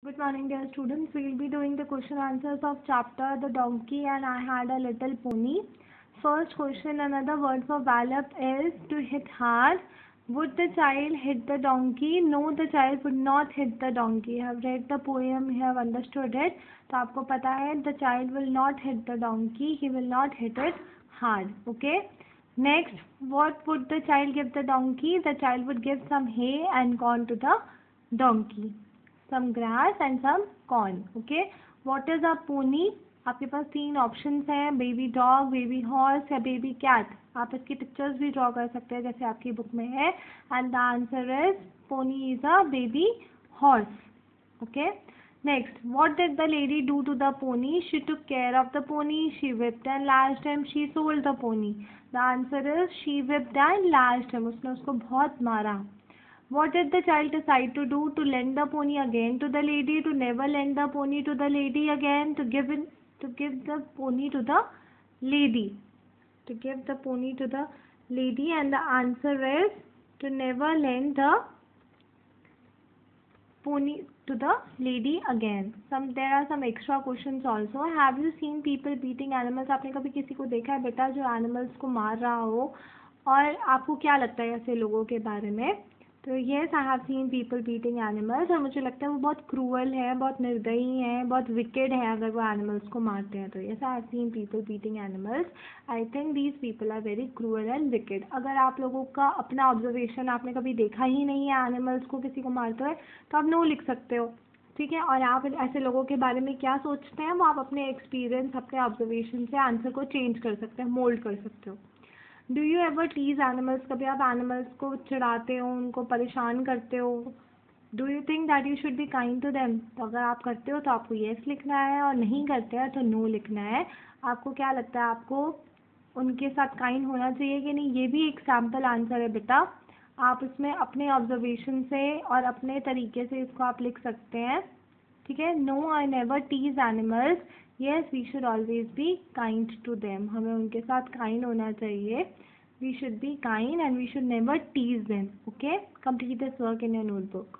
Good morning, dear students. We will be doing the question answers of chapter The Donkey and I Had a Little Pony. First question, another word for wallop is to hit hard. Would the child hit the donkey? No, the child would not hit the donkey. You have read the poem, you have understood it. तो आपको पता है the child will not hit the donkey. He will not hit it hard. Okay. Next, what would the child give the donkey? The child would give some hay and corn to the donkey. Some grass and some corn. Okay. What is a pony? आपके पास 3 options हैं, baby dog, baby horse या baby cat. आप इसकी pictures भी draw कर सकते हैं जैसे आपकी बुक में है. And the answer is pony is a baby horse. Okay. Next, what did the lady do to the pony? She took care of the pony, she whipped and lashed him, she sold the pony. The answer is she whipped and lashed him. उसने उसको बहुत मारा. What did the child decide to do? To lend the pony again to the lady, to never lend the pony to the lady again, to give the pony to the lady. To give the pony to the lady, and the answer is to never lend the pony to the lady again. There are some extra questions also. Have you seen people beating animals? आपने कभी किसी को देखा है बेटा जो animals को मार रहा हो? और आपको क्या लगता है ऐसे लोगों के बारे में? तो yes, I have seen people beating animals. और मुझे लगता है वो बहुत क्रूअल है, बहुत निर्दयी हैं, बहुत विकेड है अगर वो एनिमल्स को मारते हैं. तो yes, I have seen people beating animals. I think these people are very cruel and wicked. अगर आप लोगों का अपना ऑब्जर्वेशन, आपने कभी देखा ही नहीं है एनिमल्स को किसी को मारते हुए, तो आप नो लिख सकते हो. ठीक है. और आप ऐसे लोगों के बारे में क्या सोचते हैं वो आप अपने एक्सपीरियंस, अपने ऑब्जर्वेशन से आंसर को चेंज कर सकते हैं, मोल्ड कर सकते हो. Do you ever tease animals? कभी आप एनिमल्स को चिढ़ाते हो, उनको परेशान करते हो? Do you think that you should be kind to them? तो अगर आप करते हो तो आपको येस लिखना है, और नहीं करते हैं तो नो लिखना है. आपको क्या लगता है, आपको उनके साथ काइंड होना चाहिए कि नहीं? ये भी एक सैम्पल आंसर है बेटा. आप इसमें अपने ऑब्जर्वेशन से और अपने तरीके से इसको आप लिख सकते हैं. ठीक है. No, I never tease animals. Yes, we should always be kind to them. हमें उनके साथ काइंड होना चाहिए. We should be kind and we should never tease them. Okay. Complete this work in your notebook.